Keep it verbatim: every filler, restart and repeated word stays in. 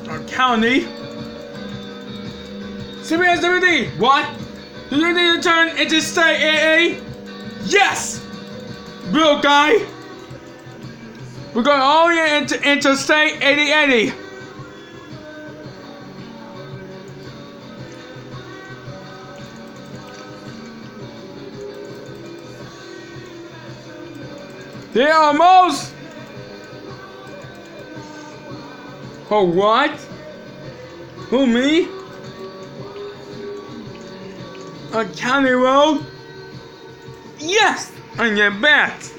County. C B S W D, what? Do you need to turn Interstate eighty? Yes! Real guy. We're going all the way into Interstate eighty eighty. They're almost. Oh, what? Who, me? On County Road? Yes! I get back.